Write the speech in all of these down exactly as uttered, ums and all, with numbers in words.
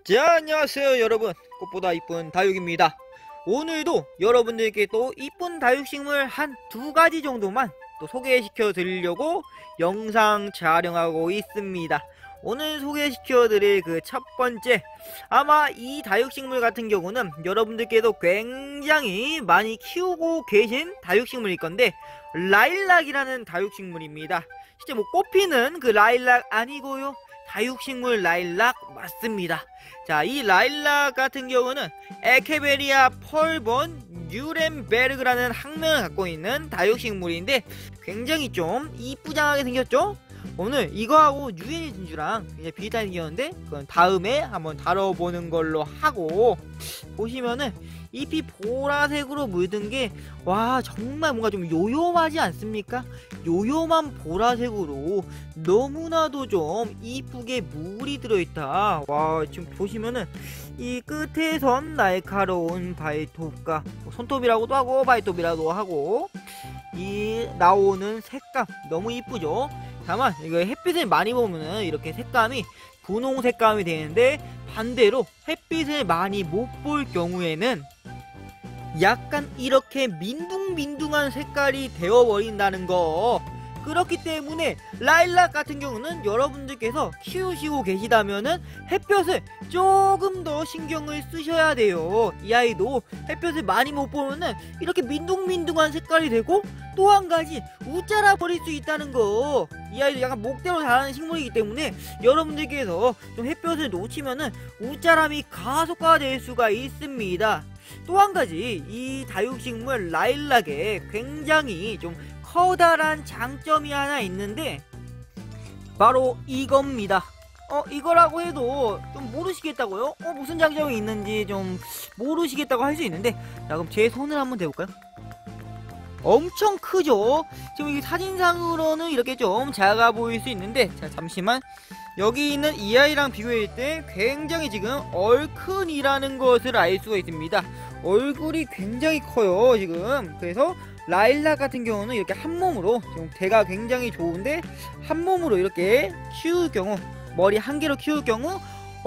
자, 안녕하세요 여러분, 꽃보다 이쁜 다육입니다. 오늘도 여러분들께 또 이쁜 다육식물 한 두 가지 정도만 또 소개시켜 드리려고 영상 촬영하고 있습니다. 오늘 소개시켜 드릴 그 첫 번째, 아마 이 다육식물 같은 경우는 여러분들께도 굉장히 많이 키우고 계신 다육식물일 건데, 라일락이라는 다육식물입니다. 실제 뭐 꽃피는 그 라일락 아니고요, 다육식물 라일락 맞습니다. 자, 이 라일락 같은 경우는 에케베리아 펄본 뉴렌베르그라는 학명을 갖고 있는 다육식물인데, 굉장히 좀 이쁘장하게 생겼죠? 오늘 이거하고 유엔이 진주랑 굉장히 비슷하게 생겼는데, 그건 다음에 한번 다뤄보는 걸로 하고, 보시면은 잎이 보라색으로 물든 게, 와, 정말 뭔가 좀 요요하지 않습니까? 요요만 보라색으로 너무나도 좀 이쁘게 물이 들어있다. 와, 지금 보시면은 이 끝에선 날카로운 발톱과, 손톱이라고도 하고 발톱이라고 하고, 이 나오는 색감 너무 이쁘죠? 다만 이거 햇빛을 많이 보면은 이렇게 색감이 분홍 색감이 되는데, 반대로 햇빛을 많이 못 볼 경우에는 약간 이렇게 민둥민둥한 색깔이 되어버린다는 거. 그렇기 때문에 라일락 같은 경우는 여러분들께서 키우시고 계시다면은 햇볕을 조금 더 신경을 쓰셔야 돼요. 이 아이도 햇볕을 많이 못 보면은 이렇게 민둥민둥한 색깔이 되고, 또 한 가지 우짜라 버릴 수 있다는 거. 이 아이도 약간 목대로 자라는 식물이기 때문에 여러분들께서 좀 햇볕을 놓치면은 우짜람이 가속화될 수가 있습니다. 또 한 가지, 이 다육식물 라일락에 굉장히 좀 커다란 장점이 하나 있는데, 바로 이겁니다. 어 이거라고 해도 좀 모르시겠다고요? 어 무슨 장점이 있는지 좀 모르시겠다고 할 수 있는데, 자, 그럼 제 손을 한번 대볼까요? 엄청 크죠? 지금 이 사진상으로는 이렇게 좀 작아 보일 수 있는데, 자, 잠시만, 여기 있는 이 아이랑 비교할 때 굉장히 지금 얼큰이라는 것을 알 수가 있습니다. 얼굴이 굉장히 커요 지금. 그래서 라일락 같은 경우는 이렇게 한 몸으로, 지금 대가 굉장히 좋은데 한 몸으로 이렇게 키울 경우, 머리 한 개로 키울 경우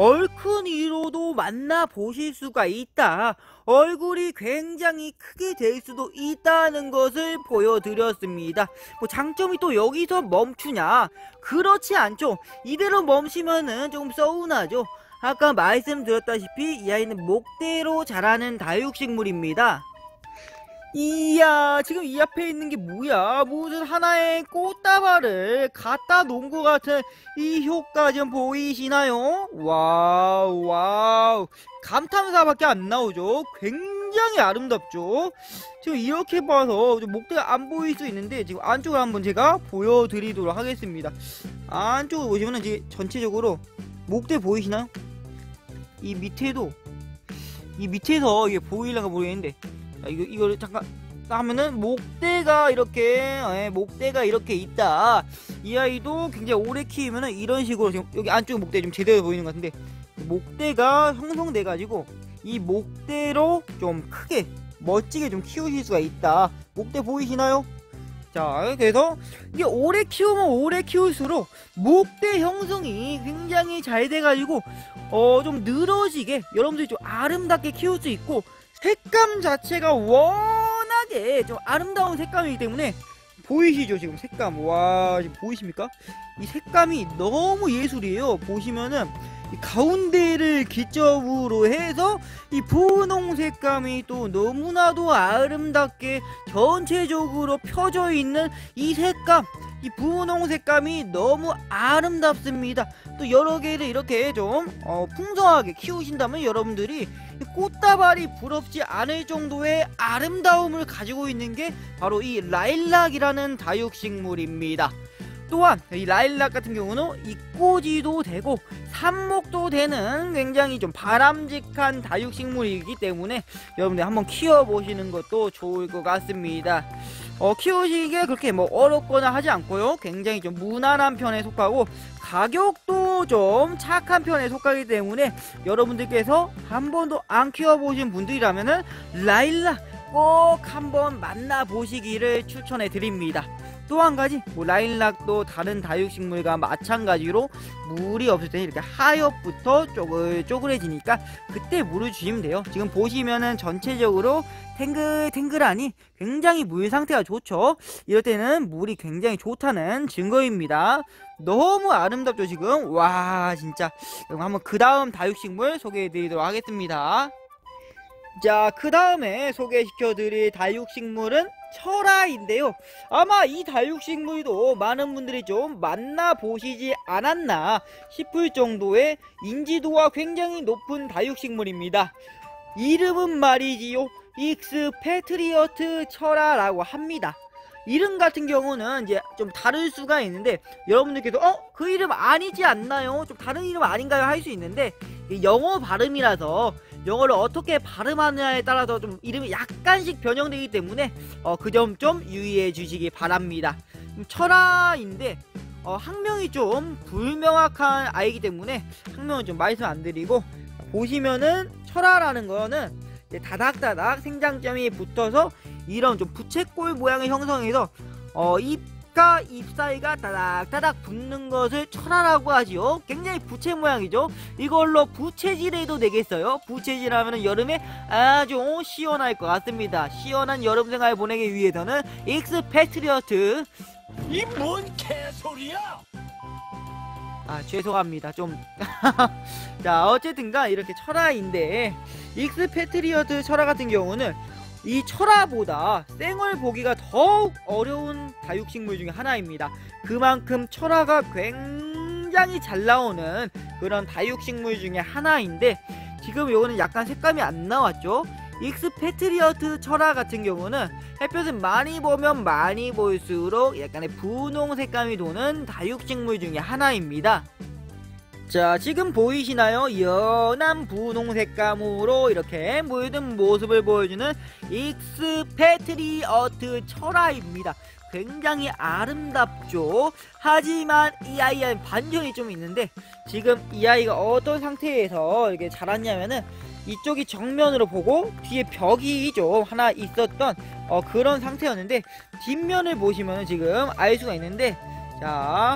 얼큰이로도 만나보실 수가 있다. 얼굴이 굉장히 크게 될 수도 있다는 것을 보여드렸습니다. 뭐 장점이 또 여기서 멈추냐? 그렇지 않죠. 이대로 멈추면은 조금 서운하죠. 아까 말씀드렸다시피 이 아이는 목대로 자라는 다육식물입니다. 이야, 지금 이 앞에 있는 게 뭐야? 무슨 하나의 꽃다발을 갖다 놓은 것 같은 이 효과 좀 보이시나요? 와우, 와우. 감탄사밖에 안 나오죠? 굉장히 아름답죠? 지금 이렇게 봐서 좀 목대가 안 보일 수 있는데, 지금 안쪽을 한번 제가 보여드리도록 하겠습니다. 안쪽을 보시면은 이제 전체적으로 목대 보이시나요? 이 밑에도, 이 밑에서 이게 보이려가 모르겠는데, 자, 이거, 이거를 잠깐 하면은 목대가 이렇게, 예, 목대가 이렇게 있다. 이 아이도 굉장히 오래 키우면은 이런 식으로, 지금 여기 안쪽 목대 좀 제대로 보이는 것 같은데, 목대가 형성돼 가지고 이 목대로 좀 크게 멋지게 좀 키우실 수가 있다. 목대 보이시나요? 자, 그래서 이게 오래 키우면 오래 키울수록 목대 형성이 굉장히 잘 돼가지고 어 좀 늘어지게 여러분들이 좀 아름답게 키울 수 있고, 색감 자체가 워낙에 좀 아름다운 색감이기 때문에, 보이시죠 지금 색감? 와, 지금 보이십니까? 이 색감이 너무 예술이에요. 보시면은 이 가운데를 기점으로 해서 이 분홍 색감이 또 너무나도 아름답게 전체적으로 펴져 있는 이 색감, 이 분홍 색감이 너무 아름답습니다. 또 여러 개를 이렇게 좀 어, 풍성하게 키우신다면 여러분들이 꽃다발이 부럽지 않을 정도의 아름다움을 가지고 있는 게 바로 이 라일락이라는 다육식물입니다. 또한 이 라일락 같은 경우는 이 꽃이도 되고 삽목도 되는 굉장히 좀 바람직한 다육식물이기 때문에 여러분들 한번 키워보시는 것도 좋을 것 같습니다. 어, 키우시기에 그렇게 뭐 어렵거나 하지 않고요, 굉장히 좀 무난한 편에 속하고 가격도 좀 착한 편에 속하기 때문에 여러분들께서 한 번도 안 키워보신 분들이라면은 라일락 꼭 한번 만나보시기를 추천해 드립니다. 또 한 가지 뭐 라일락도 다른 다육식물과 마찬가지로 물이 없을 때 이렇게 하엽부터 쪼글쪼글해지니까 그때 물을 주시면 돼요. 지금 보시면은 전체적으로 탱글탱글하니 굉장히 물 상태가 좋죠. 이럴 때는 물이 굉장히 좋다는 증거입니다. 너무 아름답죠 지금. 와 진짜. 그럼 한번 그 다음 다육식물 소개해 드리도록 하겠습니다. 자, 그 다음에 소개시켜드릴 다육식물은 철화인데요. 아마 이 다육식물도 많은 분들이 좀 만나보시지 않았나 싶을 정도의 인지도가 굉장히 높은 다육식물입니다. 이름은 말이지요, 익스패트리어트 철화라고 합니다. 이름 같은 경우는 이제 좀 다를 수가 있는데, 여러분들께서 어? 그 이름 아니지 않나요? 좀 다른 이름 아닌가요? 할 수 있는데, 영어 발음이라서 영어를 어떻게 발음하느냐에 따라서 좀 이름이 약간씩 변형되기 때문에 어, 그 점 좀 유의해 주시기 바랍니다. 철화인데 어, 학명이 좀 불명확한 아이기 때문에 학명은 좀 말씀 안 드리고, 보시면은 철화라는 거는 다닥다닥 생장점이 붙어서 이런 좀 부채꼴 모양의 형성에서 어, 잎과 잎 사이가 다닥다닥 붙는 것을 철화라고 하지요. 굉장히 부채 모양이죠. 이걸로 부채질해도 되겠어요. 부채질하면 여름에 아주 시원할 것 같습니다. 시원한 여름 생활 보내기 위해서는 익스패트리어트. 이 뭔 개소리야? 아 죄송합니다 좀. 자 어쨌든간 이렇게 철화인데, 익스패트리어트 철화 같은 경우는 이 철화보다 생을 보기가 더욱 어려운 다육식물 중에 하나입니다. 그만큼 철화가 굉장히 잘 나오는 그런 다육식물 중에 하나인데, 지금 요거는 약간 색감이 안 나왔죠. 익스패트리어트 철화 같은 경우는 햇볕을 많이 보면 많이 볼수록 약간의 분홍 색감이 도는 다육식물 중에 하나입니다. 자 지금 보이시나요? 연한 분홍 색감으로 이렇게 물든 모습을 보여주는 익스패트리어트 철화입니다. 굉장히 아름답죠. 하지만 이 아이의 반전이 좀 있는데, 지금 이 아이가 어떤 상태에서 이렇게 자랐냐면은 이쪽이 정면으로 보고 뒤에 벽이 좀 하나 있었던 어, 그런 상태였는데, 뒷면을 보시면 지금 알 수가 있는데, 자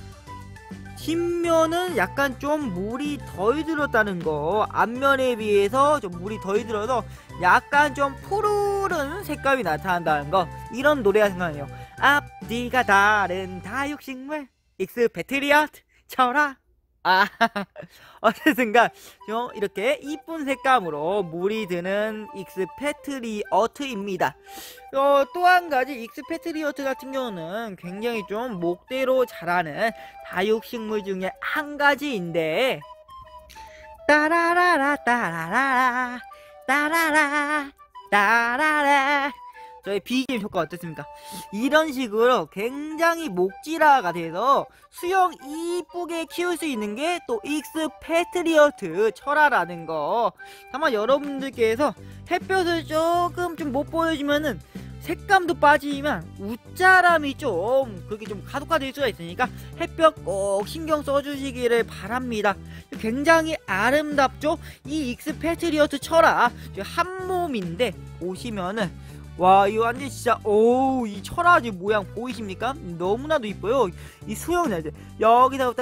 뒷면은 약간 좀 물이 덜 들었다는 거, 앞면에 비해서 좀 물이 덜 들어서 약간 좀 푸르른 색감이 나타난다는 거, 이런 노래가 생각나요. 앞뒤가 다른 다육식물 익스패트리어트 철화. 아 어쨌든간 좀 이렇게 이쁜 색감으로 물이 드는 익스패트리어트입니다. 어, 또 한 가지 익스패트리어트 같은 경우는 굉장히 좀 목대로 자라는 다육식물 중에 한 가지인데, 따라라라 따라라라 따라라 따라라, 저희 비지엠 효과 어떻습니까? 이런 식으로 굉장히 목질화가 돼서 수영 이쁘게 키울 수 있는 게 또 익스패트리어트 철화라는 거. 아마 여러분들께서 햇볕을 조금 좀 못 보여주면은 색감도 빠지지만 웃자람이 좀 그렇게 좀 가독화될 수가 있으니까 햇볕 꼭 신경 써주시기를 바랍니다. 굉장히 아름답죠? 이 익스패트리어트 철화 한 몸인데 보시면은 와 이거 완전 진짜 오우, 이 철화지 모양 보이십니까? 너무나도 이뻐요. 이 수영을 이제 여기서부터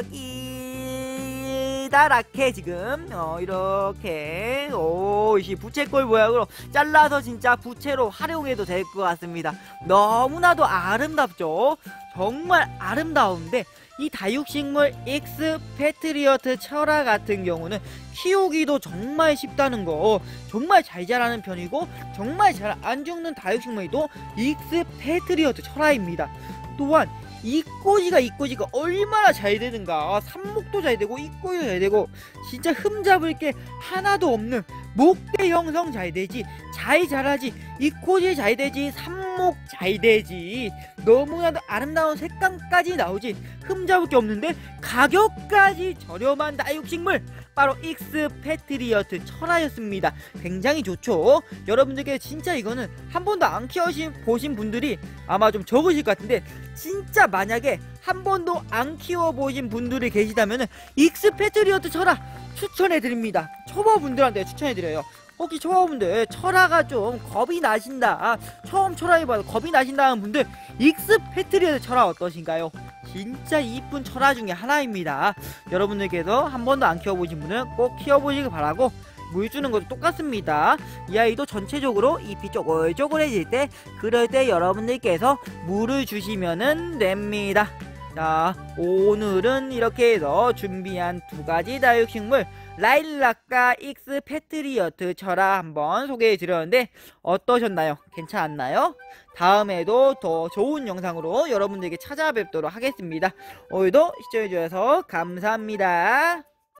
끼다랗게 지금 어 이렇게 오이 부채꼴 모양으로 잘라서 진짜 부채로 활용해도 될 것 같습니다. 너무나도 아름답죠? 정말 아름다운데, 이 다육식물 익스패트리어트 철화 같은 경우는 키우기도 정말 쉽다는 거, 정말 잘 자라는 편이고 정말 잘 안 죽는 다육식물도 익스패트리어트 철화입니다. 또한 이꼬지가 이꼬지가 얼마나 잘 되는가. 삽목도 잘 되고 이꼬지도 잘 되고 진짜 흠잡을 게 하나도 없는 목대 형성 잘 되지, 잘 자라지, 이꼬지 잘 되지, 삽목 잘 되지, 너무나도 아름다운 색감까지 나오지, 흠잡을 게 없는데 가격까지 저렴한 다육식물, 바로 익스패트리어트 철화였습니다. 굉장히 좋죠. 여러분들께 진짜 이거는 한 번도 안 키워보신 분들이 아마 좀 적으실 것 같은데, 진짜 만약에 한 번도 안 키워보신 분들이 계시다면 익스패트리어트 철화 추천해드립니다. 초보분들한테 추천해드려요. 혹시 초보분들 철화가 좀 겁이 나신다, 아, 처음 철화해봐도 겁이 나신다는 분들 익스페트리얼 철화 어떠신가요? 진짜 이쁜 철화 중에 하나입니다. 여러분들께서 한 번도 안 키워보신 분은 꼭 키워보시길 바라고, 물 주는 것도 똑같습니다. 이 아이도 전체적으로 잎이 쪼글쪼글해질 때, 그럴 때 여러분들께서 물을 주시면 됩니다. 자, 오늘은 이렇게 해서 준비한 두 가지 다육식물 라일락과 익스페트리어트 철화 한번 소개해 드렸는데 어떠셨나요? 괜찮았나요? 다음에도 더 좋은 영상으로 여러분들에게 찾아뵙도록 하겠습니다. 오늘도 시청해 주셔서 감사합니다.